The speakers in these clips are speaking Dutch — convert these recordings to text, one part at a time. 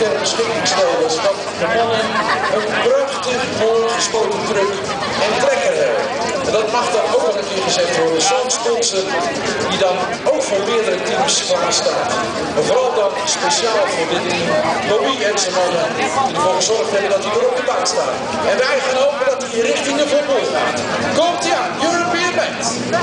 ter beschikking stellen, zodat de mannen een prachtig mooi gespoten truck en trekker hebben. En dat mag dan ook wel een keer gezegd worden. Zo'n sponsor die dan ook voor meerdere teams van staat. Maar vooral dan speciaal voor dit team, Bobby en zijn mannen, die ervoor gezorgd hebben dat hij er op de baan staat. En wij gaan hopen dat hij richting de voetbal gaat. Komt ie aan, European Band!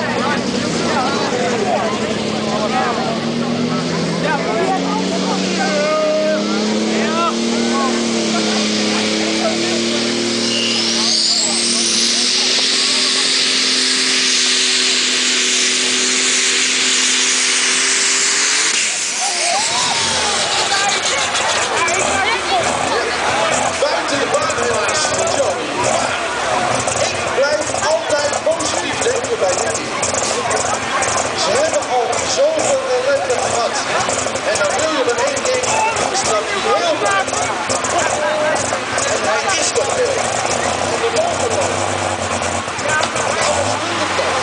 Ze hebben al zoveel ellende gehad. En dan wil je er één ding, is dat hij heel blij is. En hij is toch heel. Van de bovenland. Alles doet het toch.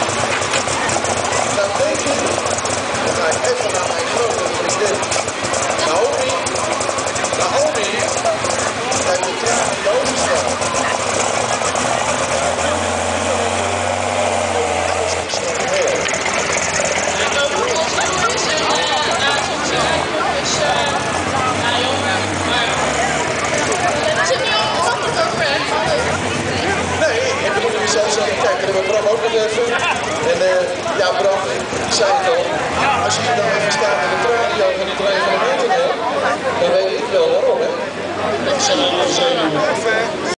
Dan denk ik, dan ga ik even naar mijn grote vriendin. Naomi. Naomi. Kijk de tranen in de ogen staan. Kijk, we Bram ook nog even. En ja, Bram, ik zei het al. Als je dan even staat met de radio van die 2 van de meter, dan weet ik wel waarom, hè. Dat zijn allemaal zenuwen.